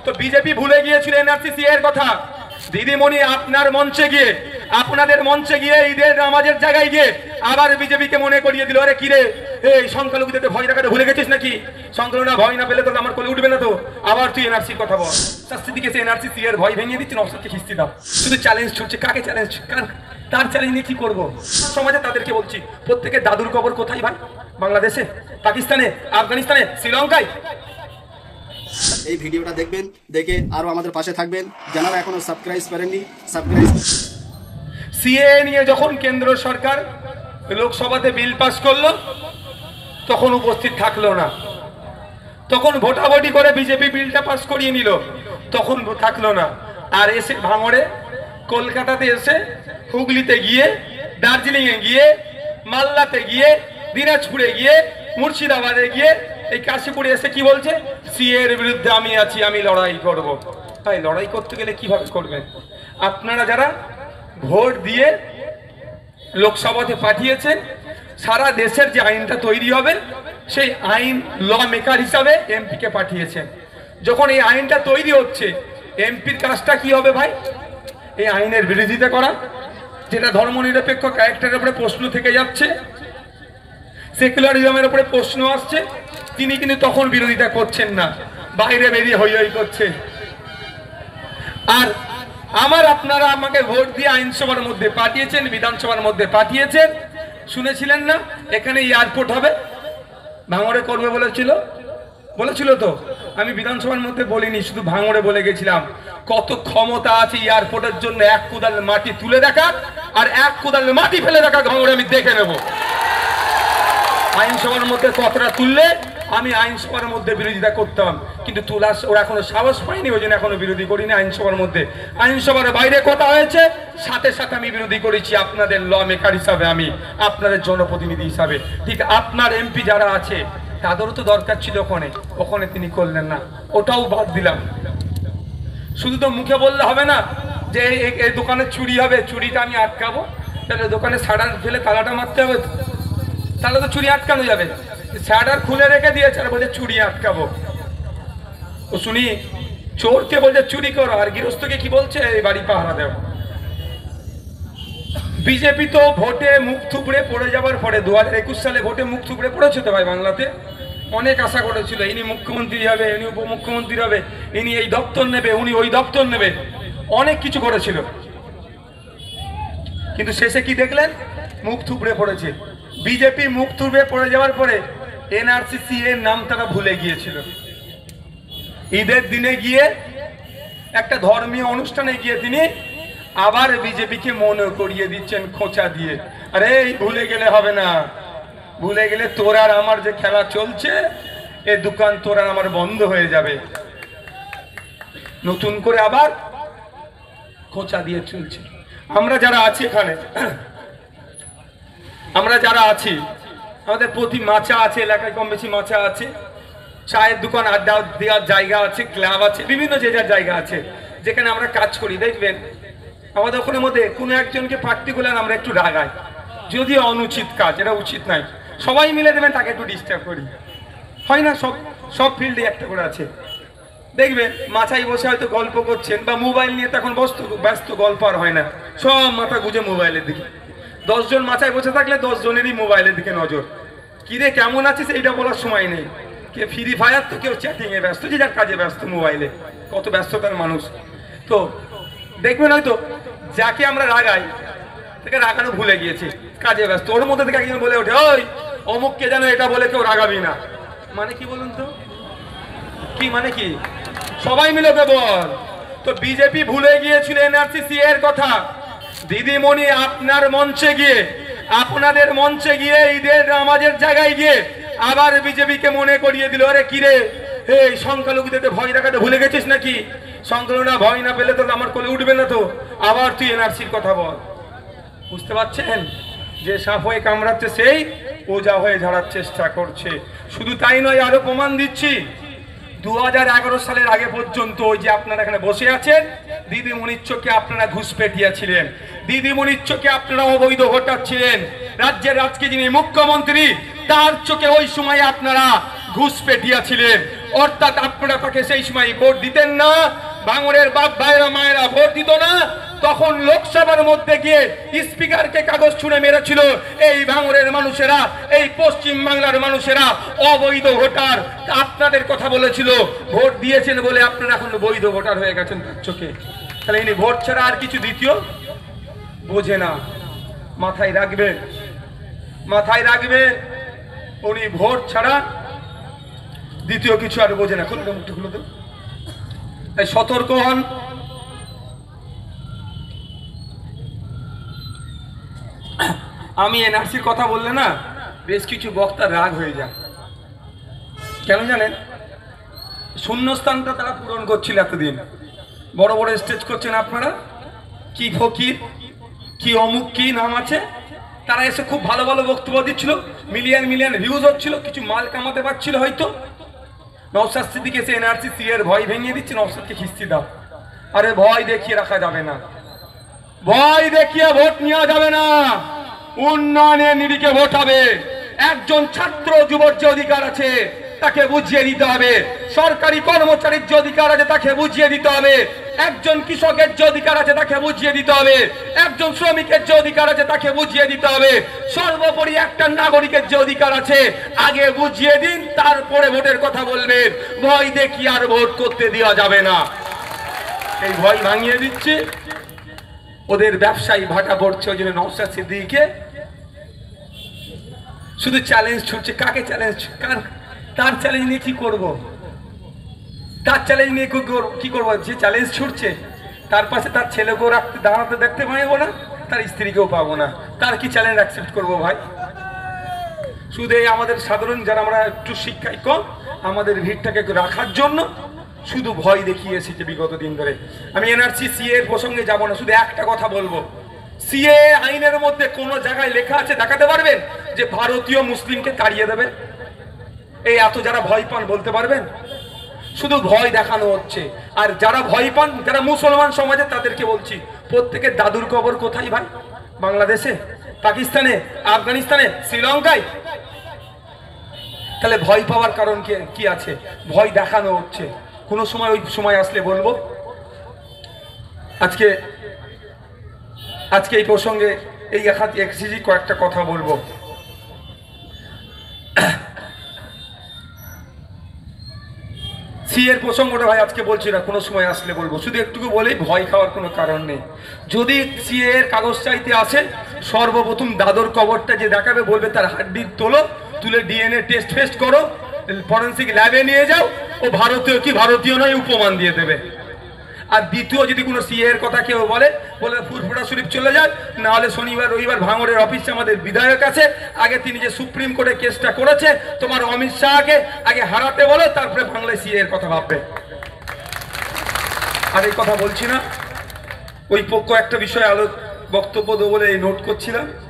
তো বিজেপি ভুলে গিয়েছিল এনআরসি এর কথা। দিদিমণি আপনার মঞ্চে গিয়ে, আপনাদের মঞ্চে গিয়ে, ঈদের নামাজের জায়গায় গিয়ে আবার বিজেপিকে মনে করিয়ে দিল, আরে কিরে এই সংখ্যালঘুদের ভয় দেখাতে ভুলে গেছিস নাকি? সংখ্যালঘুরা ভয় না পেলে তো আমার কোলে উঠবে না, তো আবার তুই এনআরসির কথা বল। শাস্তি দিকে এনআরসি এর ভয় ভেঙে দিচ্ছেন, অবসরকে খিস্তি দাও। শুধু চ্যালেঞ্জ ছুটছে, কাকে চ্যালেঞ্জ? তার চ্যালেঞ্জ নিয়ে কি করবো? সমাজে তাদেরকে বলছি, প্রত্যেকের দাদুর কবর কোথায় ভাই? বাংলাদেশে, পাকিস্তানে, আফগানিস্তানে, শ্রীলঙ্কায়। এই ভিডিওটা দেখবেন, দেখে আরো আমাদের পাশে থাকবেন। যারা এখনো সাবস্ক্রাইব করেননি, সাবস্ক্রাইব। সিএ নিয়ে যখন কেন্দ্র সরকার লোকসভাতে বিল পাস করলো, তখন উপস্থিত থাকলো না। তখন ভোটাভুটি করে বিজেপি বিলটা পাস করিয়ে নিল, তখন থাকলো না। আর এসে ভাঙড়ে, কলকাতাতে এসে, হুগলিতে গিয়ে, দার্জিলিং এ গিয়ে, মালদাতে গিয়ে, দিনাজপুরে গিয়ে, মুর্শিদাবাদে গিয়ে, এই কাশীপুরে এসে কি বলছে? সিএ এর বিরুদ্ধে আমি আছি, আমি লড়াই করব। তাই লড়াই করতে গেলে কিভাবে করবেন? আপনারা যারা ভোট দিয়ে লোকসভাতে পাঠিয়েছেন, সারা দেশের যে আইনটা তৈরি হবে, সেই আইন ল মেকার হিসাবে এমপিকে পাঠিয়েছেন। যখন এই আইনটা তৈরি হচ্ছে, এমপির কাজটা কি হবে ভাই? এই আইনের বিরোধিতা করা, যেটা ধর্মনিরপেক্ষ ক্যারেক্টারের উপরে প্রশ্ন থেকে যাচ্ছে, সেকুলারিজমের উপরে প্রশ্ন আসছে, তিনি কিন্তু তখন বিরোধিতা করছেন না, বাইরে বেরিয়ে হই হই করছে। আর আপনারা আমাকে ভোট দিয়ে আইনসভার মধ্যে পাঠিয়েছেন, বিধানসভার মধ্যে পাঠিয়েছেন। শুনেছিলেন না এখানে এয়ারপোর্ট হবে? ভাঙড়ে করবে বলেছিল তো। আমি বিধানসভার মধ্যে বলিনি, শুধু ভাঙড়ে বলে গেছিলাম। কত ক্ষমতা আছে এয়ারপোর্টের জন্য এক কোদাল মাটি তুলে দেখা আর এক কোদাল মাটি ফেলে দেখা, ভাঙড়ে আমি দেখে নেব। আইনসভার মধ্যে কতটা তুললে আমি আইনসভার মধ্যে বিরোধিতা করতাম, কিন্তু ওরা এখনো সাহস পায়নি, ওই জন্য এখনো বিরোধী করিনি আইনসভার মধ্যে। আইনসভার বাইরে কথা হয়েছে, সাথে সাথে আমি বিরোধী করেছি আপনাদের ল মেকার হিসাবে, আমি আপনাদের জনপ্রতিনিধি হিসাবে। ঠিক আপনার এমপি যারা আছে তাদেরও তো দরকার ছিল ওখানে তিনি করলেন না, ওটাও বাদ দিলাম। শুধু তো মুখে বললে হবে না যে এই দোকানে চুরি হবে, চুরিটা আমি আটকাবো। তাহলে দোকানে শাটার ফেলে তালাটা মারতে হবে, তাহলে তো চুরি আটকানো যাবে। শাটার খুলে রেখে দিয়েছে আর বলছে চুরি আটকাবো। ও শুনি চোরকে বলছে চুরি করো, আর গৃহস্থকে কি বলছে? এই বাড়ি পাহারা দেও। বিজেপি তো ভোটে মুখ থুবড়ে পড়ে যাবার পরে 2021 সালে ভোটে মুখ থুবড়ে পড়েছে তো ভাই। বাংলাতে অনেক আশা করেছিল, ইনি মুখ্যমন্ত্রী হবে, ইনি উপমুখ্যমন্ত্রী হবে, ইনি এই দপ্তর নেবে, উনি ওই দপ্তর নেবে, অনেক কিছু করেছিল। কিন্তু শেষে কি দেখলেন? মুখ থুবড়ে পড়েছে। বিজেপি মুখ থুবড়ে পড়ে যাওয়ার পরে এনআরসি এর নাম তারা ভুলে গিয়েছিল। ঈদের দিনে গিয়ে একটা ধর্মীয় অনুষ্ঠানে গিয়ে তিনি আবার বিজেপিকে মনে করিয়ে দিচ্ছেন খোঁচা দিয়ে, আরে ভুলে গেলে হবে না, ভুলে গেলে তোর আর আমার যে খেলা চলছে, এ দোকান তোর আর আমার বন্ধ হয়ে যাবে। নতুন করে আবার খোঁচা দিয়ে চলছে। আমরা যারা আছি এখানে, আমাদের প্রতি মাচা আছে, এলাকায় কম বেশি মাচা আছে, চায়ের দোকান, আড্ডা দেওয়ার জায়গা আছে, ক্লাব আছে, বিভিন্ন যে যার জায়গা আছে যেখানে আমরা কাজ করি। দেখবেন আমাদের ওখানের মধ্যে কোনো একজনকে পার্টিকুলার আমরা একটু রাগাই, যদিও অনুচিত কাজ, এটা উচিত নাই। সবাই মিলে দেবেন তাকে একটু ডিস্টার্ব করি, হয় না? সব ফিল্ডে একটা করে আছে। দেখবেন মাথায় বসে হয়তো গল্প করছেন, বা মোবাইল নিয়ে তখন ব্যস্ত, গল্প আর হয় না, সব মাথা গুঁজে মোবাইলের দিকে। 10 জন মাথায় বসে থাকলে 10 জনেরই মোবাইলের দিকে নজর। কিরে কেমন আছিস এইটা বলার সময় নেই। কে ফ্রি ফায়ার, তো কেউ চ্যাটিং এ ব্যস্ত, যে যার কাজে ব্যস্ত, মোবাইলে কত ব্যস্ততার মানুষ। তো দেখবেন হয়তো যাকে আমরা রাগাই তাকে রাগানো ভুলে গিয়েছে, কাজে ব্যস্ত। ওর মধ্যে থেকে একজন বলে ওঠে, ওই অমুককে যেন এটা বলে কেউ রাগাবি না। মানে কি বলুন তো? কি মানে কি? সবাই মিলে বল। তো বিজেপি ভুলে গিয়েছিল এনআরসি এর কথা। দিদিমণি আপনার মঞ্চে গিয়ে, আপনাদের মঞ্চে গিয়ে, ঈদের নামাজের জায়গায় গিয়ে আবার বিজেপিকে মনে করিয়ে দিল, আরে কিরে এই সংখ্যালঘুদের ভয় দেখাতে ভুলে গেছিস নাকি? সংখ্যালঘুরা ভয় না পেলে তো আমার কোলে উঠবে না, তো আবার তুই এনআরসির কথা বল। বুঝতে পারছেন? যে সাপ হয়ে কামড়াচ্ছে সেই ওজা হয়ে ঝাড়ার চেষ্টা করছে। শুধু তাই নয়, আরো প্রমাণ দিচ্ছি। 2011 সালের আগে পর্যন্ত ওই যে আপনারা এখানে বসে আছেন, দিদিমণির চোখে আপনারা ঘুষ পেটিয়েছিলেন, দিদিমণির চোখে আপনারা অবৈধ ভোটার ছিলেন। রাজ্যের আজকে যিনি মুখ্যমন্ত্রী, তার চোখে ওই সময় আপনারা ঘুষ পেটিয়েছিলেন। অর্থাৎ আপনারা তাকে সেই সময় ভোট দিতেন না, ভাঙড়ের বাপ ভাইরা মায়েরা ভোট দিত না, তখন লোকসভার মধ্যে গিয়ে স্পিকারকে কাগজ ছুঁড়ে মেরেছিল এই ভাঙড়ের মানুষেরা, এই পশ্চিম বাংলার মানুষেরা অবৈধ ভোটার। আপনাদের কথা বলেছিল, ভোট দিয়েছেন বলে আপনারা এখন বৈধ ভোটার হয়ে গেছেন তার চোখে। তাহলে ইনি ভোট ছাড়া আর কিছু দ্বিতীয় বোঝে না। মাথায় রাখবেন, মাথায় রাখবেন, উনি ভোট ছাড়া দ্বিতীয় কিছু আর বোঝে না। খুলে তো মুখটা খুলে তো, তাই সতর্ক হন। আমি এনআরসির কথা বললে না বেশ কিছু বক্তা রাগ হয়ে যায়, কেন জানেন? শূন্যস্থানটা তারা পূরণ করছিল এতদিন, বড় বড় স্টেজ করছেন আপনারা, কি ফকির কি অমুক কি নাম আছে, তারা এসে খুব ভালো ভালো বক্তব্য দিচ্ছিল, মিলিয়ন মিলিয়ন ভিউজ হচ্ছিল, কিছু মাল কামাতে পারছিল হয়তো। নওশাদ সিদ্দিক এসে এনআরসি সি এর ভয় ভেঙে দিচ্ছে, নওশাদকে খিস্তি দাও। আরে ভয় দেখিয়ে রাখা যাবে না, ভয় দেখিয়ে ভোট নেওয়া যাবে না, উন্নয়নের নিরিখে ভোট হবে। একজন ছাত্র যুবর যে অধিকার আছে তাকে বুঝিয়ে দিতে হবে, সরকারি কর্মচারীর যে অধিকার আছে তাকে বুঝিয়ে দিতে হবে, একজন কৃষকের যে অধিকার আছে তাকে বুঝিয়ে দিতে হবে, একজন শ্রমিকের যে অধিকার আছে তাকে বুঝিয়ে দিতে হবে, সর্বোপরি একটা নাগরিকের যে অধিকার আছে আগে বুঝিয়ে দিন, তারপরে ভোটের কথা বলবেন। ভয় দেখিয়ে আর ভোট করতে দেওয়া যাবে না। এই ভয় ভাঙিয়ে দিচ্ছে, ওদের ব্যবসায়ী ভাটা পড়ছে, ওই জন্য নওশাদ সিদ্দিকীকে শুধু চ্যালেঞ্জ ছুটছে। কাকে চ্যালেঞ্জ? তার চ্যালেঞ্জ নিয়ে কি করব? তার চ্যালেঞ্জ নিয়ে কি করবো? যে চ্যালেঞ্জ ছুটছে তার পাশে তার ছেলেকেও রাখতে দাঁড়াতে দেখতে পাবো না, তার স্ত্রীকেও পাবো না, তার কি চ্যালেঞ্জ অ্যাকসেপ্ট করবো ভাই? শুধু এই আমাদের সাধারণ যারা আমরা একটু শিক্ষায় কম, আমাদের ভিড়টাকে রাখার জন্য শুধু ভয় দেখিয়ে এসেছে বিগত দিন ধরে। আমি এনআরসি সিএ এর প্রসঙ্গে যাব না, শুধু একটা কথা বলবো, সিএ আইনের মধ্যে কোন জায়গায় লেখা আছে দেখাতে পারবেন যে ভারতীয় মুসলিমকে তাড়িয়ে দেবে? এই এত যারা ভয় পান বলতে পারবেন? শুধু ভয় দেখানো হচ্ছে। আর যারা ভয় পান, যারা মুসলমান সমাজে, তাদেরকে বলছি, প্রত্যেকের দাদুর কবর কোথায় ভাই? বাংলাদেশে, পাকিস্তানে, আফগানিস্তানে, শ্রীলঙ্কায়। তাহলে ভয় পাওয়ার কারণ কি আছে? ভয় দেখানো হচ্ছে। কোনো সময় ওই সময় আসলে বলবো। আজকে এই প্রসঙ্গে এই এক্সিজি কয়েকটা কথা বলবো। সি এর প্রসঙ্গটা ভাই আজকে বলছি না, কোনো সময় আসলে বলবো। শুধু একটুকু বলেই, ভয় খাওয়ার কোনো কারণ নেই। যদি সি এর কাগজ চাইতে আসে, সর্বপ্রথম দাদর কবরটা যে দেখাবে, বলবে তার হাড্ডি তোলো, তুলে ডিএনএ টেস্ট ফেস্ট করো, ফরেন্সিক ল্যাবে নিয়ে যাও, ও ভারতীয় কি ভারতীয় নয় উপমান দিয়ে দেবে। আর দ্বিতীয়, যদি কোনো সিএ এর কথা কেউ বলে ফুরফুরা শরীফ চলে যায়, না হলে শনিবার রবিবার ভাঙড়ের অফিসে আমাদের বিধায়ক আছে, আগে তিনি যে সুপ্রিম কোর্টে কেসটা করেছে, তোমার অমিত শাহকে আগে হারাতে বলো, তারপরে বাংলায় সিএ এর কথা ভাববে। আর এই কথা বলছি না, ওই পক্ষ একটা বিষয়ে বক্তব্য দেবো বলে নোট করছিলাম।